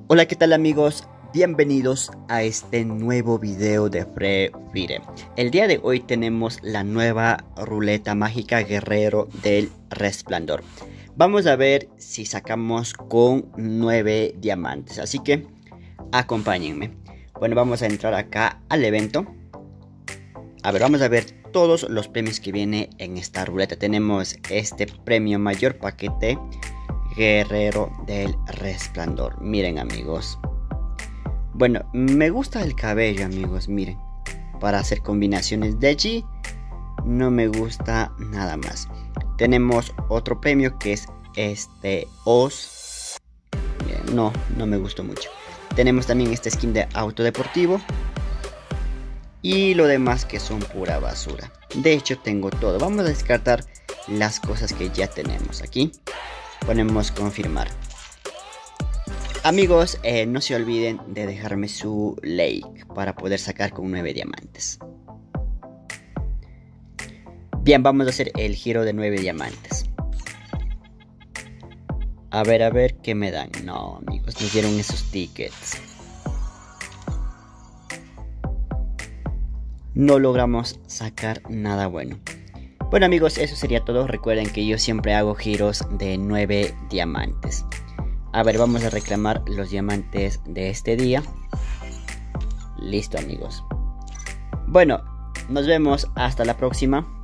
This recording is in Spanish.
Hola, ¿qué tal amigos? Bienvenidos a este nuevo video de Free Fire. El día de hoy tenemos la nueva ruleta mágica Guerrero del Resplandor. Vamos a ver si sacamos con 9 diamantes, así que acompáñenme. Bueno, vamos a entrar acá al evento. A ver, vamos a ver todos los premios que viene en esta ruleta. Tenemos este premio mayor paquete Guerrero del Resplandor. Miren amigos. Bueno, me gusta el cabello amigos, miren. Para hacer combinaciones de allí no me gusta nada más. Tenemos otro premio que es este Oz. Miren, no me gustó mucho. Tenemos también este skin de auto deportivo. Y lo demás que son pura basura. De hecho tengo todo. Vamos a descartar las cosas que ya tenemos aquí. Ponemos confirmar. Amigos, no se olviden de dejarme su like para poder sacar con 9 diamantes. Bien, vamos a hacer el giro de 9 diamantes. A ver qué me dan. No, amigos, nos dieron esos tickets. No logramos sacar nada bueno. Bueno amigos, eso sería todo. Recuerden que yo siempre hago giros de 9 diamantes. A ver, vamos a reclamar los diamantes de este día. Listo amigos. Bueno, nos vemos hasta la próxima.